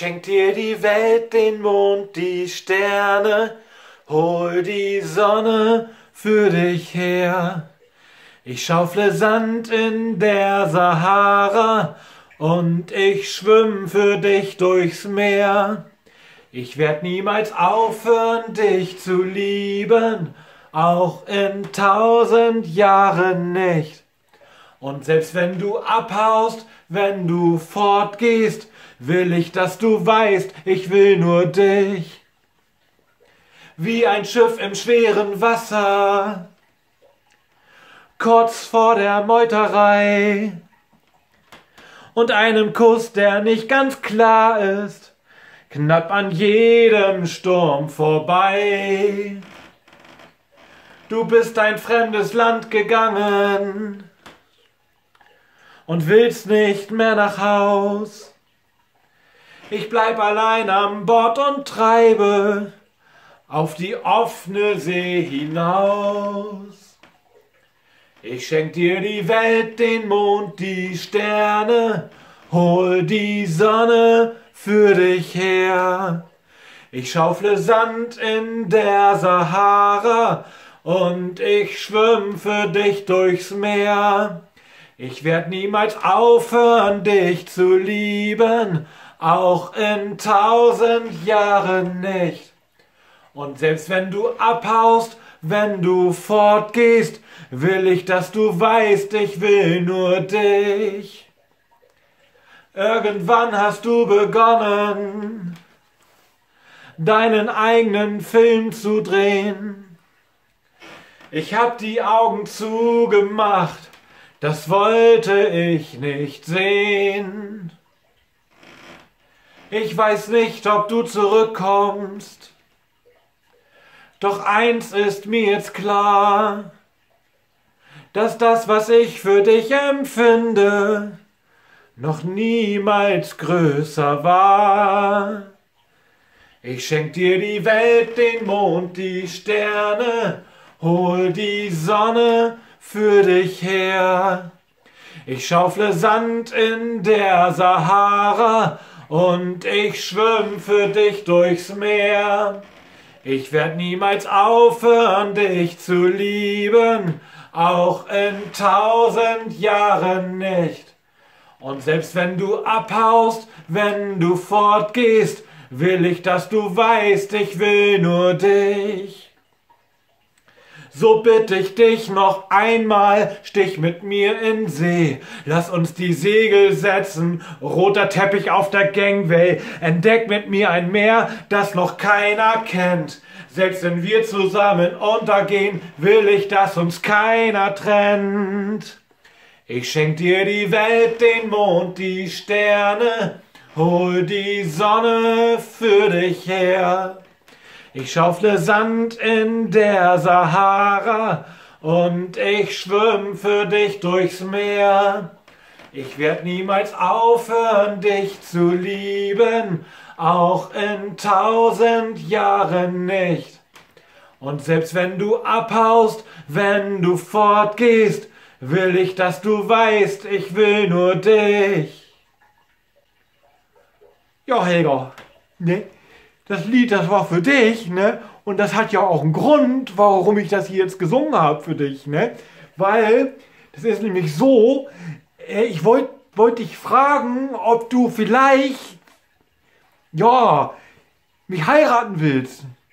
schenk dir die Welt, den Mond, die Sterne, hol die Sonne für dich her. Ich schaufle Sand in der Sahara und ich schwimm für dich durchs Meer. Ich werd niemals aufhören, dich zu lieben, auch in 1000 Jahren nicht. Und selbst wenn du abhaust, wenn du fortgehst, will ich, dass du weißt, ich will nur dich. Wie ein Schiff im schweren Wasser, kurz vor der Meuterei, und einem Kuss, der nicht ganz klar ist, knapp an jedem Sturm vorbei. Du bist ein fremdes Land gegangen und willst nicht mehr nach Haus. Ich bleib allein an Bord und treibe auf die offene See hinaus. Ich schenk dir die Welt, den Mond, die Sterne, hol die Sonne für dich her. Ich schaufle Sand in der Sahara und ich schwimm für dich durchs Meer. Ich werd niemals aufhören, dich zu lieben, auch in 1000 Jahren nicht. Und selbst wenn du abhaust, wenn du fortgehst, will ich, dass du weißt, ich will nur dich. Irgendwann hast du begonnen, deinen eigenen Film zu drehen. Ich hab die Augen zugemacht, das wollte ich nicht sehen. Ich weiß nicht, ob du zurückkommst, doch eins ist mir jetzt klar, dass das, was ich für dich empfinde, noch niemals größer war. Ich schenk dir die Welt, den Mond, die Sterne, hol die Sonne für dich her. Ich schaufle Sand in der Sahara und ich schwimm für dich durchs Meer. Ich werd niemals aufhören, dich zu lieben, auch in 1000 Jahren nicht. Und selbst wenn du abhaust, wenn du fortgehst, will ich, dass du weißt, ich will nur dich. So bitte ich dich noch einmal, stich mit mir in See. Lass uns die Segel setzen, roter Teppich auf der Gangway. Entdeck mit mir ein Meer, das noch keiner kennt. Selbst wenn wir zusammen untergehen, will ich, dass uns keiner trennt. Ich schenk dir die Welt, den Mond, die Sterne, hol die Sonne für dich her. Ich schaufle Sand in der Sahara und ich schwimm für dich durchs Meer. Ich werd niemals aufhören, dich zu lieben, auch in 1000 Jahren nicht. Und selbst wenn du abhaust, wenn du fortgehst, will ich, dass du weißt, ich will nur dich. Ja, Helga, ne? Das Lied, das war für dich, ne? Und das hat ja auch einen Grund, warum ich das hier jetzt gesungen habe für dich, ne? Weil, das ist nämlich so, ich wollt dich fragen, ob du vielleicht, ja, mich heiraten willst.